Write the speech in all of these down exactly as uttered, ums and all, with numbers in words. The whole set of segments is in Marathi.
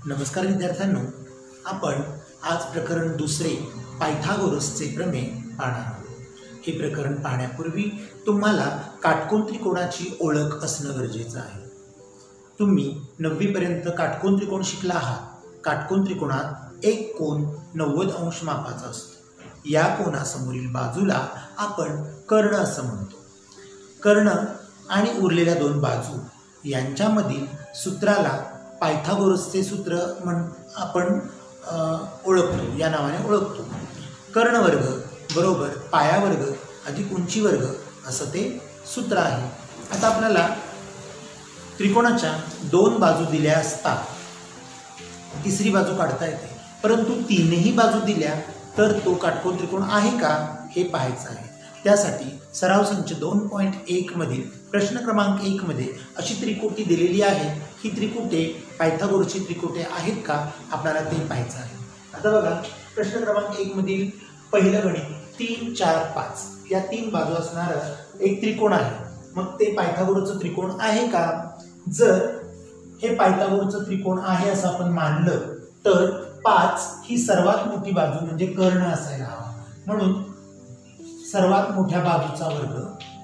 नमस्कार विद्यार्थ्यांनो, आपण आज प्रकरण दुसरे पायथागोरसचे प्रमेय पाहणार आहोत। हे प्रकरण पाहण्यापूर्वी तुम्हाला काटकोन त्रिकोणाची ओळख असणं गरजेचं आहे। तुम्ही नववी पर्यंत काटकोन त्रिकोण शिकला आहात। काटकोन त्रिकोणात एक कोन नव्वद अंश मापाचा असतो। या कोनासमोरील बाजूला आपण कर्ण असं म्हणतो। कर्ण आणि उरलेल्या दोन बाजू यांच्यामधील सूत्राला पायथागोरसचे सूत्र म्हण आपण ओळखतो, या नावाने ओळखतो। कर्णवर्ग बरोबर पायावर्ग अधिक उंची वर्ग असं ते सूत्र आहे। आता आपल्याला त्रिकोणाच्या दोन बाजू दिल्या असतात, तिसरी बाजू काढता येते, परंतु तीनही बाजू दिल्या तर तो काटकोन त्रिकोण आहे का हे पाहायचं आहे। त्यासाठी सराव संच दोन पॉईंट एक मधील प्रश्न क्रमांक एक मध्ये अशी त्रिकोटी दिलेली आहे। ही त्रिकुटे पायथागोरसची त्रिकुटे आहेत का आपल्याला ते पाहायचं आहे। आता बघा, प्रश्न क्रमांक एक मधील पहिलं गणित तीन चार पाच या तीन बाजू असणारं एक त्रिकोण आहे। मग ते पायथागोरसचं त्रिकोण आहे का? जर हे पायथागोरसचं त्रिकोण आहे असं आपण मानलं तर पाच ही सर्वात मोठी बाजू म्हणजे कर्ण असायला हवा, म्हणून सर्वात मोठ्या बाजूचा वर्ग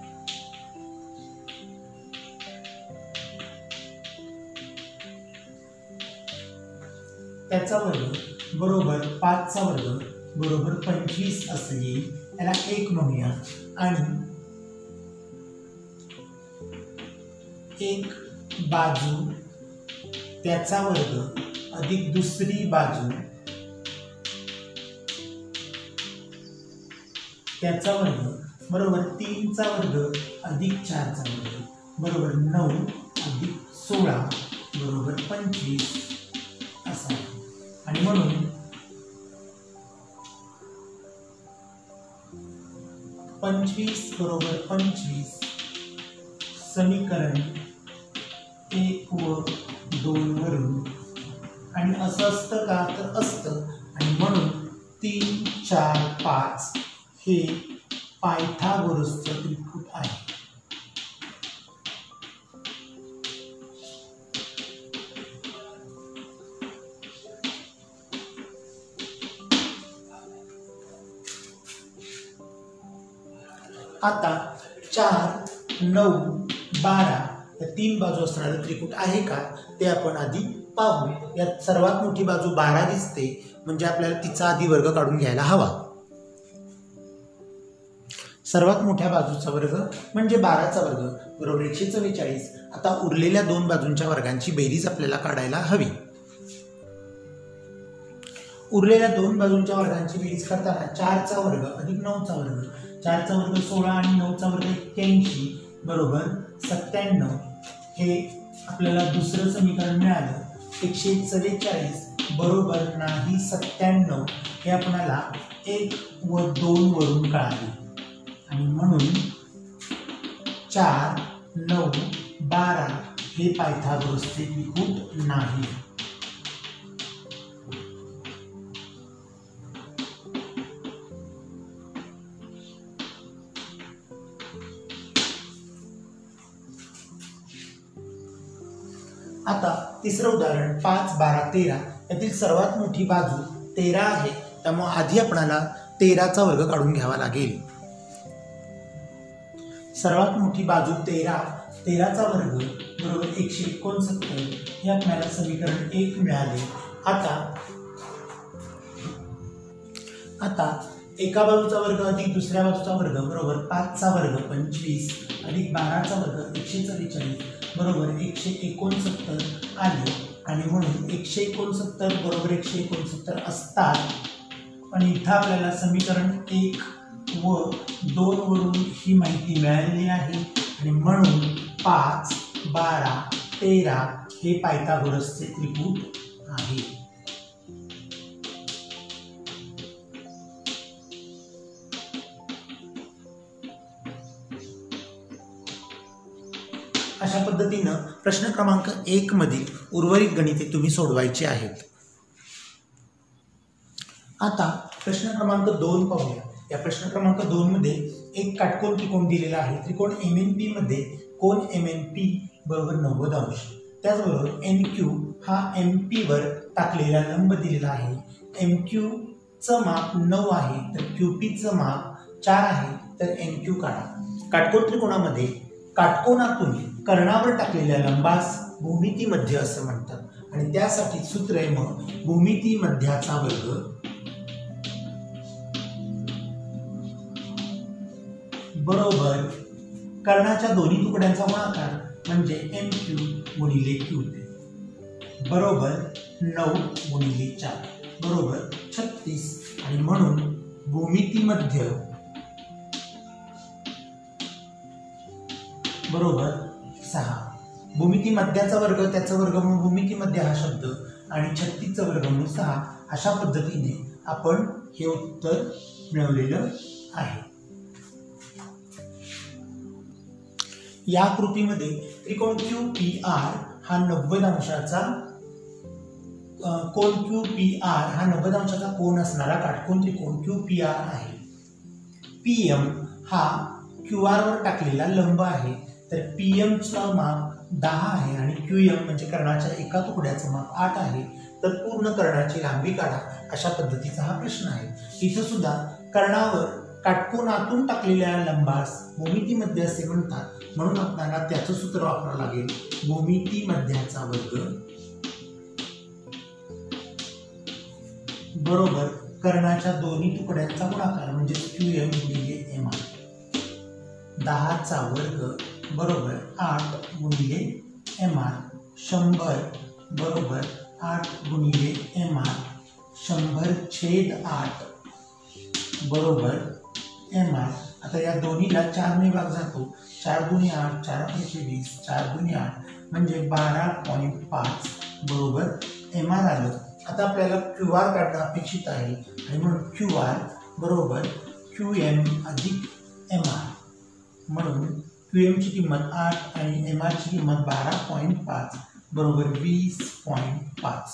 त्याचा वर्ग बरोबर पाचचा वर्ग बरोबर पंचवीस असं येईल। याला एक म्हणूया आणि एक बाजू त्याचा वर्ग अधिक दुसरी बाजू त्याचा वर्ग बरोबर तीनचा वर्ग अधिक चारचा वर्ग बरोबर नऊ अधिक सोळा बरोबर पंचवीस असा। आणि म्हणून पंचवीस बरोबर पंचवीस समीकरण एक व दोन वरून, आणि असं असतं का तर असतं, आणि म्हणून तीन चार पाच हे पायथागोरसचं त्रिकुट आहे। आता चार नऊ बारा या तीन बाजू असणारं त्रिकुट आहे का ते आपण आधी पाहू। यात सर्वात मोठी बाजू बारा दिसते, म्हणजे आपल्याला तिचा आधी वर्ग काढून घ्यायला हवा। सर्वात मोठ्या बाजूचा वर्ग म्हणजे बाराचा वर्ग बरोबर एकशे चव्वेचाळीस। आता उरलेल्या दोन बाजूंच्या वर्गांची बेरीज आपल्याला काढायला हवी। उरलेल्या दोन बाजूंच्या वर्गांची बेरीज करताना चारचा वर्ग अधिक नऊचा वर्ग, चारचा वर्ग सोळा आणि नऊचा वर्ग एक्क्याऐंशी बरोबर सत्त्याण्णव हे आपल्याला दुसरं समीकरण मिळालं। एकशे चव्वेचाळीस बरोबर नाही सत्त्याण्णव हे आपल्याला एक व दोन वरून कळाले, आणि म्हणून चार नऊ बारा हे पायथागोरसचे त्रिकुट नाही। आता तिसरं उदाहरण पाच बारा तेरा यातील सर्वात मोठी बाजू तेरा आहे, त्यामुळे आधी आपल्याला तेराचा वर्ग काढून घ्यावा लागेल। सर्वात मोठी बाजू तेरा, तेराचा वर्ग बरोबर एकशे एकोणसत्तर हे आपल्याला समीकरण एक मिळाले। आता आता एका बाजूचा वर्ग अधिक दुसऱ्या बाजूचा वर्ग बरोबर पाचचा वर्ग पंचवीस अधिक बाराचा वर्ग एकशे चव्वेचाळीस बरोबर एकशे एकोणसत्तर आले, आणि म्हणून एकशे एकोणसत्तर बरोबर एकशे एकोणसत्तर असतात, पण इथं आपल्याला समीकरण एक व दोन वरून ही माहिती मिळालेली आहे, आणि म्हणून पाच बारा तेरा हे पायथागोरसचे त्रिकुट आहे। अशा पद्धतीनं प्रश्न क्रमांक एक मधील उर्वरित गणिते तुम्ही सोडवायची आहेत। आता प्रश्न क्रमांक दोन पाहूया। या प्रश्न क्रमांक दोन मध्ये एक काटकोन त्रिकोण दिलेला आहे। त्रिकोण एम एन पी मध्ये कोन एम एन पी बरोबर नव्वद अंश, त्याचबरोबर एन क्यू हा एम पी वर टाकलेला लंब दिलेला आहे. एम क्यू चं माप नऊ आहे तर क्यू पी चं माप चार आहे तर एम क्यू काढा. काटकोन त्रिकोणामध्ये काटकोनातून कर्णावर टाकलेल्या लंबास भूमिती मध्य असं म्हणतात आणि त्यासाठी सूत्र आहे मग भूमिती मध्याचा वर्ग बरोबर कर्णाच्या दोन्ही तुकड्यांचा गुणाकार म्हणजे एम क्यू गुणिले क्यू पी बरोबर नऊ गुणिले चार बरोबर छत्तीस आणि म्हणून भूमिती मध्य बरोबर सहा. भूमिती मध्याचा वर्ग त्याचा वर्गमूळ भूमिती मध्य हा शब्द आणि छत्तीसचा वर्गमूळ सहा अशा पद्धतीने आपण हे उत्तर मिळवलेलं आहे. या कृतीमध्ये त्रिकोण क्यू पी आर हा नव्वद अंशाचा कोन क्यू पी आर हा नव्वद अंशाचा कोन असणारा काटकोन त्रिकोण क्यू पी आर आहे. पी एम हा क्यू आर वर टाकलेला लंब आहे तर पी एम चा माप दहा आहे आणि क्यू एम म्हणजे कर्णाच्या एका तुकड्याचं माप आठ आहे तर पूर्ण कर्णाची लांबी काढा अशा पद्धतीचा हा प्रश्न आहे. इथं सुद्धा कर्णावर काटकोनातून टाकलेल्या लंबास भूमिती मध्य असे म्हणतात म्हणून आपल्याला त्याचं सूत्र वापरावं लागेल भूमिती मध्याचा वर्ग बरोबर कर्णाच्या दोन्ही तुकड्यांचा गुणाकार म्हणजे क्यू एम गुणिले एम आर. दहाचा वर्ग बरोबर आठ गुणिले एम आर. शंभर बरोबर आठ गुणिले एम आर. शंभर छेद आठ बरोबर एम आर. आता या दोन्हीला चारने भाग जातो. चार दुनी आठ चार पंचे वीस चार दुनी आठ म्हणजे बारा पॉईंट पाच बरोबर एम आर आलं. आता आपल्याला क्यू आर काढणं अपेक्षित आहे आणि म्हणून क्यू आर बरोबर क्यू एम अधिक एम आर म्हणून क्यू एम ची किंमत आठ आणि एम आर ची किंमत बारा पॉईंट पाच बरोबर वीस पॉईंट पाच.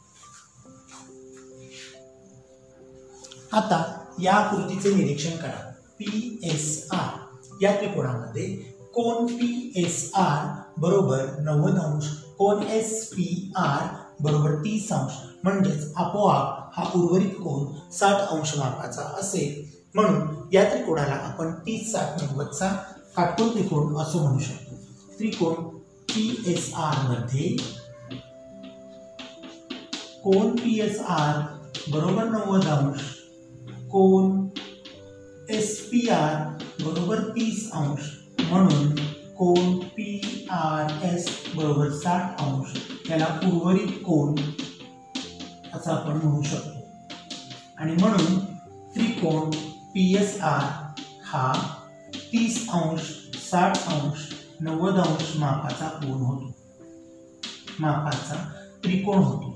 आता या कृतीचे निरीक्षण करा. पी एस आर या त्रिकोणामध्ये कोन पी एस आर बरोबर नव्वद अंश कोन एस पी आर बरोबर तीस अंश म्हणजेच आपोआप हा उर्वरित कोन साठ अंश मापाचा असेल म्हणून या त्रिकोणाला आपण तीस साठ नव्वदचा काटकोन त्रिकोण असं म्हणू शकतो. त्रिकोण पी एस आर मध्ये कोन पी एस आर बरोबर नव्वद अंश कोन एस पी आर बरोबर तीस अंश म्हणून कोन पी आर एस बरोबर साठ अंश याला उर्वरित कोन असं आपण म्हणू शकतो आणि म्हणून त्रिकोण पी एस आर हा तीस अंश साठ अंश नव्वद अंश मापाचा कोन होतो मापाचा त्रिकोण होतो.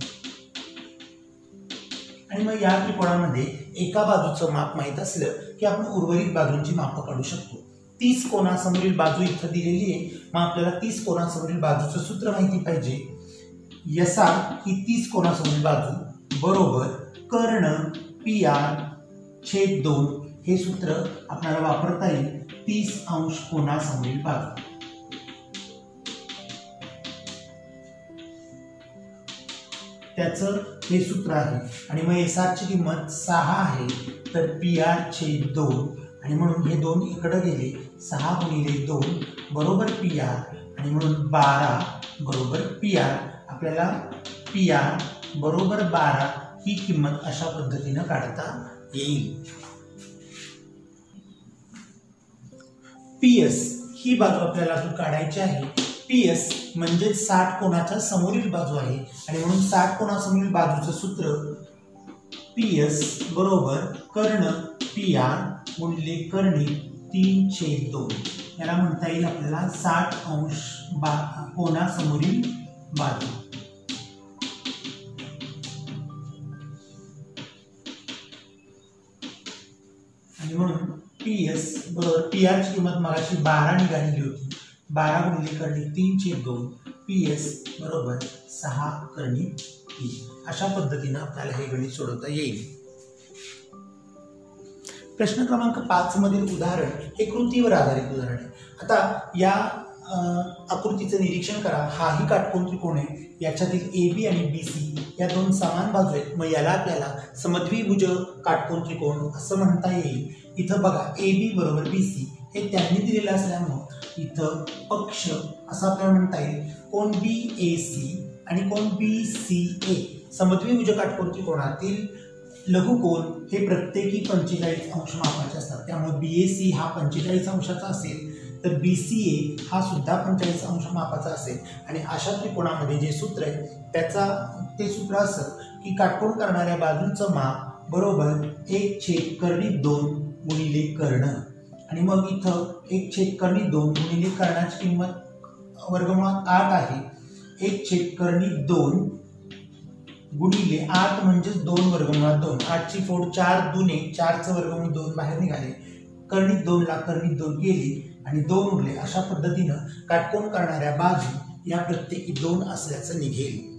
आणि मग या त्रिकोणामध्ये एका बाजूचं माप माहीत असलं की आपण उर्वरित बाजूंची मापं काढू शकतो. तीस कोणासमोरील बाजू इथं दिलेली आहे मग आपल्याला तीस कोणासमोरील बाजूचं सूत्र माहिती पाहिजे. यसा ही तीस कोणासमोरील बाजू बरोबर कर्ण पी आर छेद दोन हे सूत्र आपल्याला वापरता येईल. तीस अंश कोणासमोरील बाजू त्याचं हे सूत्र आहे आणि मग एस आर ची किंमत सहा आहे तर पी आर छेद दोन आणि म्हणून हे दोन इकडे गेले सहा गुणिले दोन बरोबर पी आर आणि म्हणून बारा बरोबर पी आर. आपल्याला पी आर बरोबर बारा ही किंमत अशा पद्धतीने काढता येईल. पी एस ही बाजू आपल्याला काढायची आहे. पी एस म्हणजे साठ कोणाच्या समोरील बाजू आहे आणि म्हणून साठ कोणासमोरील बाजूचं सूत्र पी एस बरोबर कर्ण पी आर गुणिले कर्णी तीन छेद दोन याला म्हणता येईल आपल्याला साठ अंश बा कोणासमोरील बाजू. आणि म्हणून पी एस बरोबर पी आर ची किंमत मगाशी बारा निघालेली होती. बारा गुणिले कर्णी तीन छेद दोन पी एस बरोबर सहा कर्णी तीन अशा पद्धतीने आपल्याला हे गणित सोडवता येईल. प्रश्न क्रमांक पाच मधील उदाहरण हे कृतीवर आधारित उदाहरण आहे. आता या आकृतीचं निरीक्षण करा. हाही काटकोन त्रिकोण आहे. याच्यातील ए बी आणि बी सी या दोन समान बाजू आहेत. मग याला आपल्याला समद्विभुज काटकोन त्रिकोण असं म्हणता येईल. इथं बघा ए बी बरोबर बी सी हे त्यांनी दिलेलं असल्यामुळं इथं पक्ष असं आपल्याला म्हणता येईल. कोण बी ए सी आणि कोण बी सी ए समद्विभुज काटकोन त्रिकोणातील लघुकोन हे प्रत्येकी पंचेचाळीस अंश मापाचे असतात. त्यामुळे बी ए सी हा पंचेचाळीस अंशाचा असेल तर बी सी ए हा सुद्धा पंचेचाळीस अंश मापाचा असेल. आणि अशा त्रिकोणामध्ये जे सूत्र आहे त्याचा ते सूत्र असं की काटकोन करणाऱ्या बाजूंचं माप बरोबर एक छेद कर्णी दोन गुणिले कर्ण. आणि मग इथं एक छेद कर्णी दोन गुणिले कर्णाची किंमत वर्गमुळात आठ आहे. एक छेद कर्णी दोन गुणिले आठ म्हणजेच दोन वर्गमुळात दोन. आठची फोड चार दुने चारचं वर्गमूळ दोन बाहेर निघाले. कर्णी दोन ला कर्णी दोन गेली आणि दोन उरले. अशा पद्धतीनं काटकोन करणाऱ्या बाजू या प्रत्येकी दोन असल्याचं निघेल.